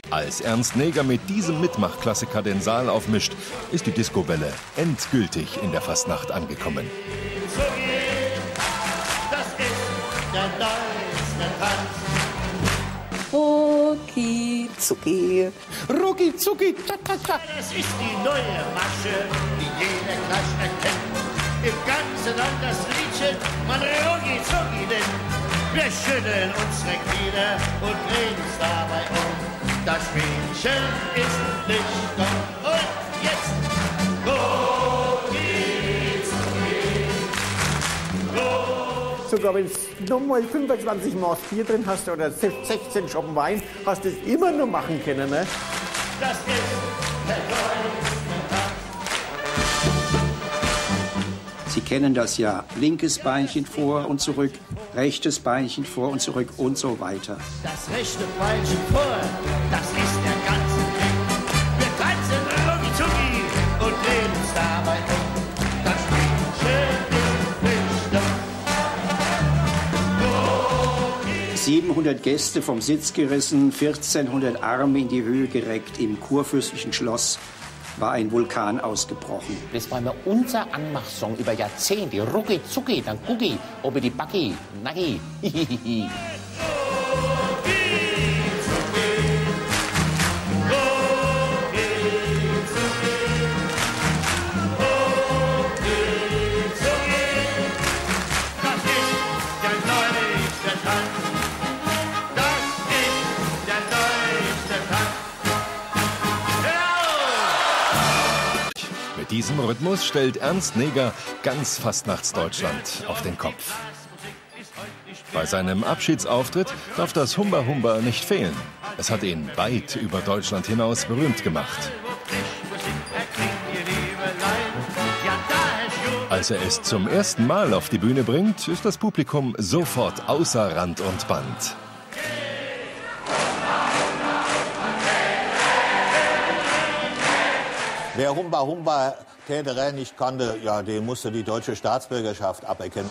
Als Ernst Neger mit diesem Mitmachklassiker den Saal aufmischt, ist die Discowelle endgültig in der Fastnacht angekommen. Das ist der neueste Tanz. Rucki zucki, rucki zucki, ta ta ta. Das ist die neue Masche, die jeder gleich erkennt. Im Ganzen an das Liedchen, man rucki zucki denn. Wir schütteln unsere Glieder und drehen uns dabei um. Das Mädchen ist nicht dumm. Und jetzt rucki zucki, rucki. Sogar wenn du nochmal 25 Maß Bier drin hast oder 16 Schoppen Wein, hast du es immer nur machen können, ne? Das ist der neueste Tanz. Sie kennen das ja. Linkes Beinchen vor und zurück, rechtes Beinchen vor und zurück und so weiter. Das rechte Beinchen vor, das ist der ganze Trick. Wir tanzen rucki-zucki und drehen uns dabei um. Das Mädchen ist nicht dumm. 700 Gäste vom Sitz gerissen, 1400 Arme in die Höhe gereckt. Im kurfürstlichen Schloss war ein Vulkan ausgebrochen. Das war immer unser Anmachsong über Jahrzehnte. Rucki zucki, dann gucki, obi die Backi, naggi. Mit diesem Rhythmus stellt Ernst Neger ganz Fastnachtsdeutschland auf den Kopf. Bei seinem Abschiedsauftritt darf das Humba Humba nicht fehlen. Es hat ihn weit über Deutschland hinaus berühmt gemacht. Als er es zum ersten Mal auf die Bühne bringt, ist das Publikum sofort außer Rand und Band. Wer Humba Humba Täterä nicht kannte, ja, dem musste die deutsche Staatsbürgerschaft aberkennen.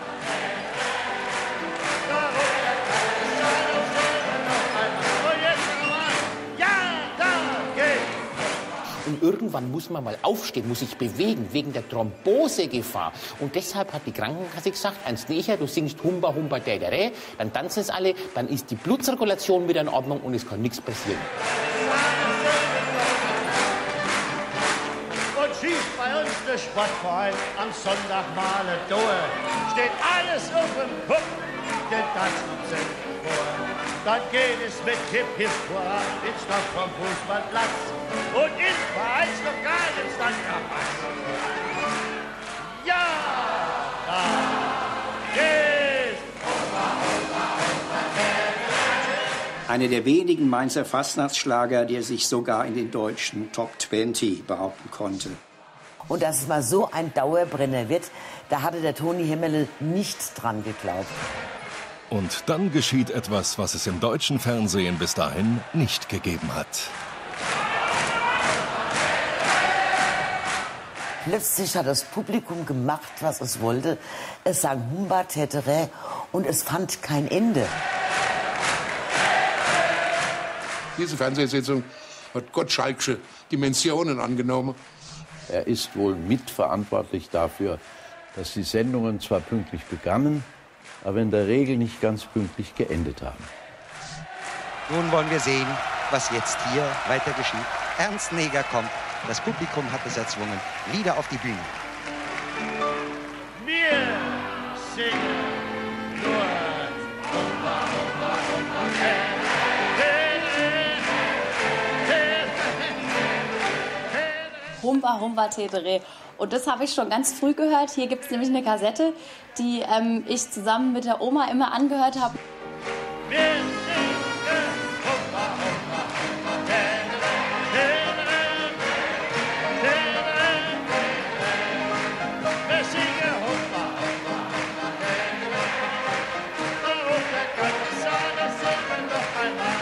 Und irgendwann muss man mal aufstehen, muss sich bewegen, wegen der Thrombosegefahr. Und deshalb hat die Krankenkasse gesagt, Ernst Neger, du singst Humba Humba Täterä, dann tanzen es alle, dann ist die Blutzirkulation wieder in Ordnung und es kann nichts passieren. Schießt bei uns der Sportverein am Sonntag mal eine Door. Steht alles auf dem Kopf, denn das kommt vor. Dann geht es mit Hip Hip voran, ins Stock vom Fußballplatz. Und in Vereinslokal ist dann Rabatt. Ja, da geht's. Einer der wenigen Mainzer Fastnachtsschlager, der sich sogar in den deutschen Top 20 behaupten konnte. Und dass es mal so ein Dauerbrenner wird, da hatte der Toni Hemmerle nicht dran geglaubt. Und dann geschieht etwas, was es im deutschen Fernsehen bis dahin nicht gegeben hat. Plötzlich hat das Publikum gemacht, was es wollte. Es sang Humba Täterä und es fand kein Ende. Diese Fernsehsitzung hat gottschalksche Dimensionen angenommen. Er ist wohl mitverantwortlich dafür, dass die Sendungen zwar pünktlich begannen, aber in der Regel nicht ganz pünktlich geendet haben. Nun wollen wir sehen, was jetzt hier weiter geschieht. Ernst Neger kommt. Das Publikum hat es erzwungen. Wieder auf die Bühne. Wir singen nur Humba Humba Humba Humba Humba Täterä. Und das habe ich schon ganz früh gehört. Hier gibt es nämlich eine Kassette, die ich zusammen mit der Oma immer angehört habe. Wir singen Humba Humba Humba Täterä, Täterä, Täterä. Wir singen Humba Humba Humba Täterä. Auf der ganzen Saal, das singen wir noch einmal.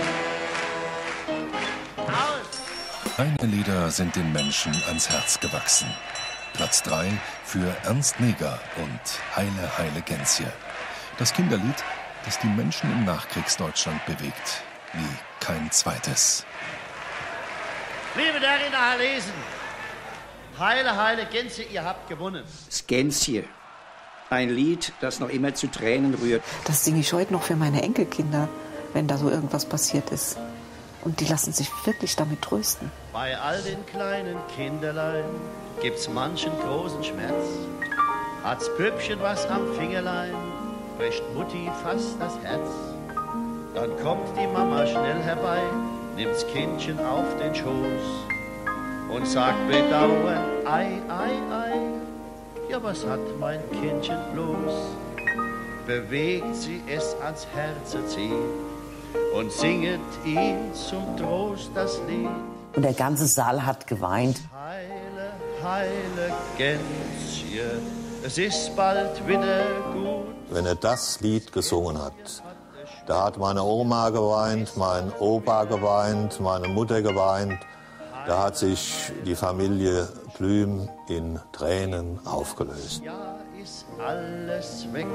Seine Lieder sind den Menschen ans Herz gewachsen. Platz 3 für Ernst Neger und Heile, Heile Gänsje. Das Kinderlied, das die Menschen im Nachkriegsdeutschland bewegt, wie kein zweites. Liebe Damen und Lesen, heile, heile Gänse, ihr habt gewonnen. Das Gänschen. Ein Lied, das noch immer zu Tränen rührt. Das singe ich heute noch für meine Enkelkinder, wenn da so irgendwas passiert ist. Und die lassen sich wirklich damit trösten. Bei all den kleinen Kinderlein gibt's manchen großen Schmerz. Hat's Püppchen was am Fingerlein, bricht Mutti fast das Herz. Dann kommt die Mama schnell herbei, nimmt's Kindchen auf den Schoß und sagt bedauernd, ei, ei, ei. Ja, was hat mein Kindchen bloß? Bewegt sie es ans Herze zieht und singet ihm zum Trost das Lied. Und der ganze Saal hat geweint. Heile, heile Gänschen, es ist bald wieder gut. Wenn er das Lied gesungen hat, da hat meine Oma geweint, mein Opa geweint, meine Mutter geweint. Da hat sich die Familie Blüm in Tränen aufgelöst. Ja, ist alles weg.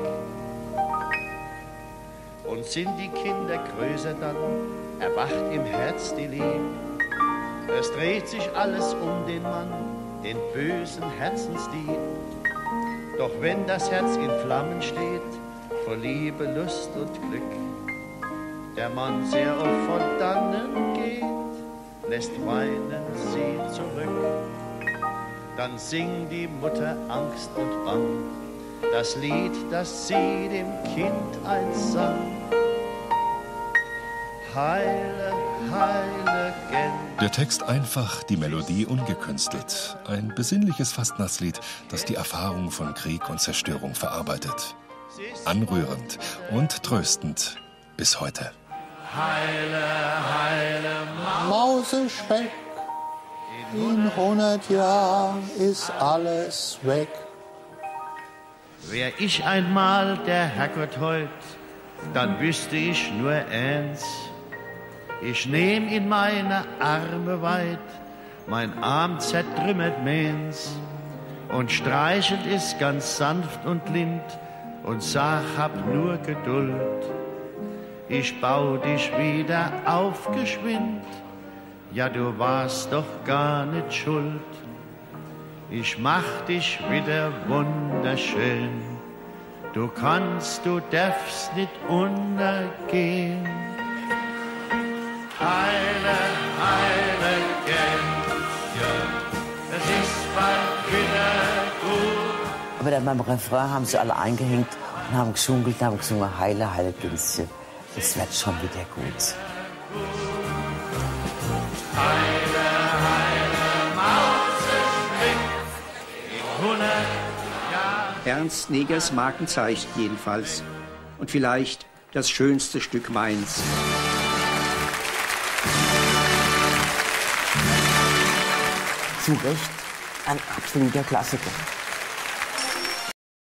Und sind die Kinder größer, dann erwacht im Herz die Liebe. Es dreht sich alles um den Mann, den bösen Herzensdieb. Doch wenn das Herz in Flammen steht, vor Liebe, Lust und Glück, der Mann sehr oft von dannen geht, lässt weinen sie zurück. Dann singt die Mutter Angst und Bang, das Lied, das sie dem Kind einst sang. Heile, heile Gänse. Der Text einfach, die Melodie ungekünstelt. Ein besinnliches Fastnachtslied, das die Erfahrung von Krieg und Zerstörung verarbeitet. Anrührend und tröstend bis heute. Heile, heile Mausespeck, in 100 Jahren ist alles weg. Wär ich einmal der Herrgott heut, dann wüsste ich nur eins. Ich nehm in meine Arme weit, mein Arm zertrümmert meins und streichelt es ganz sanft und lind und sag, hab nur Geduld. Ich bau dich wieder auf geschwind, ja du warst doch gar nicht schuld. Ich mach dich wieder wunderschön, du kannst, du darfst nicht untergehen. Heile, heile Gänschen, es ist bald wieder gut. Aber dann beim Refrain haben sie alle eingehängt und haben geschunkelt und haben gesungen, heile, heile Gänschen. Es wird schon wieder gut. Heile, heile Mausespeck, in 100 Jahren. Ernst Negers Markenzeichen jedenfalls. Und vielleicht das schönste Stück Mainz. Zu Recht ein absoluter Klassiker.